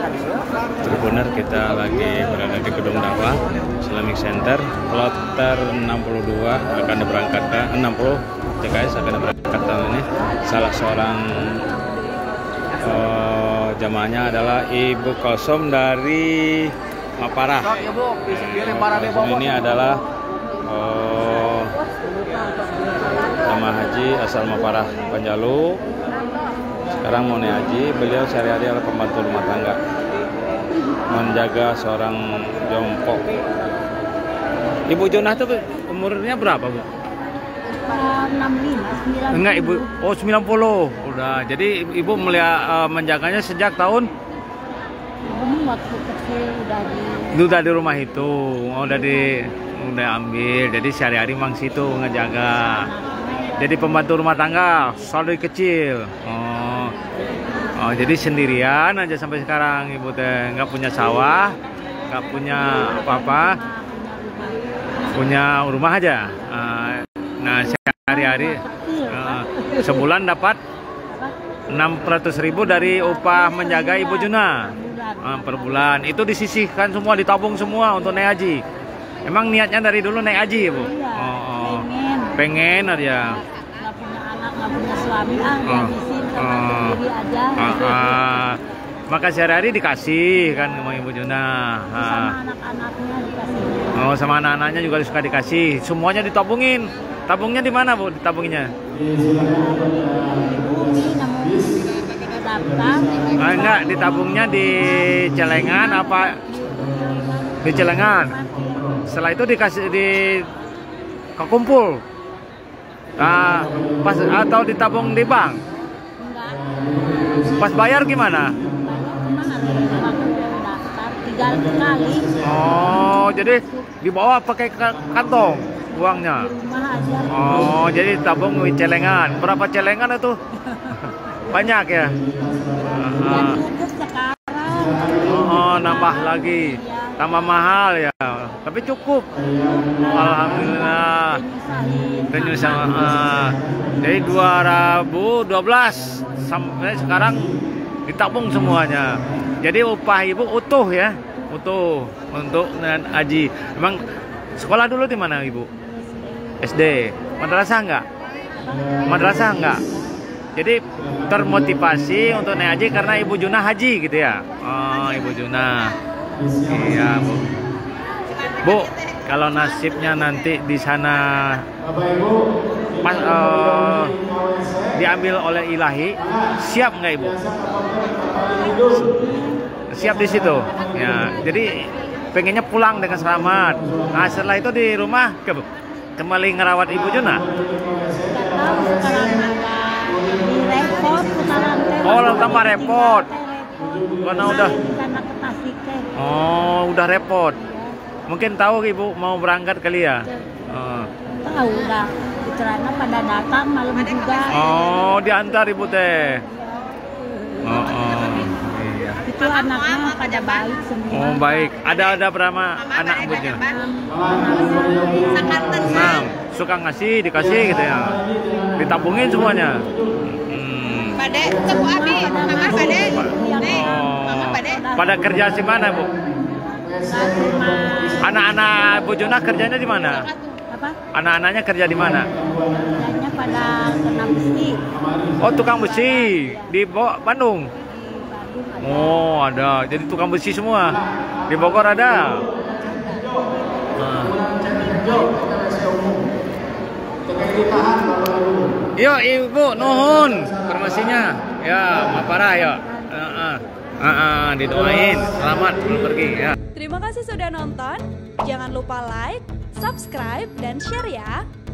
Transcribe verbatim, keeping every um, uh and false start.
Tribuner, kita lagi berada di Gedung Dakwah Islamic Center, kloter enam puluh dua akan diberangkatkan, enam puluh T K S akan diberangkatkan ini. Salah seorang uh, jamaahnya adalah Ibu Kosom dari Maparah. Nah, ini adalah uh, jamaah haji asal Maparah Panjalu. Sekarang mau naik haji, beliau sehari-hari adalah pembantu rumah tangga, menjaga seorang jompo. Ibu Jonah tuh umurnya berapa, Bu? enam puluh lima, sembilan puluh. Enggak, Ibu. Oh, sembilan puluh. Udah. Jadi Ibu melihat uh, menjaganya sejak tahun Ibu waktu kecil udah di udah di rumah itu. Oh, udah di udah ambil. Jadi sehari-hari mang situ ngejaga. Jadi pembantu rumah tangga selalu kecil. Oh. Oh, jadi sendirian aja sampai sekarang Ibu teh, nggak punya sawah, nggak punya apa-apa, punya rumah aja. Nah, sehari-hari sebulan dapat enam ratus ribu dari upah menjaga Ibu Juna per bulan. Itu disisihkan semua, ditabung semua untuk naik haji. Emang niatnya dari dulu naik haji, Ibu? Oh, pengen aja. Nggak punya anak, nggak punya suami, ah Oh. di sini Oh. sendiri aja. Ah, ah. Maka sehari-hari dikasih kan sama Ibu Juna. Ah. Sama anak-anaknya dikasih. Oh, sama anak-anaknya juga suka dikasih. Semuanya ditabungin. Tabungnya di mana, Bu? Ditabungnya? Ibu ini namun daftar. Ah, enggak, ditabungnya di celengan apa? Di celengan. Setelah itu dikasih di kekumpul. Ah, pas atau ditabung di bank. Pas bayar gimana? Tiga kali. Oh, jadi dibawa pakai kantong uangnya. Oh, jadi tabung di celengan. Berapa celengan itu? Banyak ya? Uh, oh, nambah lagi. Tambah mahal ya. Tapi cukup. Alhamdulillah. Penyusahan. Uh, dari dua ribu dua belas sampai sekarang ditabung semuanya. Jadi upah Ibu utuh ya, utuh untuk haji. Emang sekolah dulu di mana Ibu? S D. Madrasah enggak? Madrasah enggak? Jadi termotivasi untuk naik haji karena Ibu Juna haji gitu ya? Oh, Ibu Juna. Iya, Bu. Bu, kalau nasibnya nanti di sana pas, uh, diambil oleh ilahi, siap nggak Ibu? Siap di situ. Ya, jadi pengennya pulang dengan selamat. Nah, setelah itu di rumah ke, kembali ngerawat Ibu Juna. Oh, tambah repot. Karena udah. Oh, udah repot. Mungkin tahu Ibu mau berangkat kali ya? Oh. Tahu udah. Celana pada datang malam juga. Oh, diantar Ibu teh. Oh, oh. Iya. Itu anaknya pada baik semua. Oh, baik. Ada ada berapa anak Ibunya? Enam. Suka ngasih, dikasih gitu ya. Ditabungin semuanya. Hmm. Pade, Tebu Abi, Mama Pade. Oh. Pada kerja di mana, Bu? Anak-anak Bu Juna kerjanya di mana? Apa? Anak-anaknya kerja di mana? Kerjanya pada kena besi. Oh, tukang besi di Bo Bandung. Oh, ada. Jadi tukang besi semua. Di Bogor ada. Nah. Yo, Ibu, nuhun informasinya. Ya, Maparah ya. Heeh. Heeh, didoain selamat belum pergi ya. Terima kasih sudah nonton. Jangan lupa like, subscribe, dan share ya.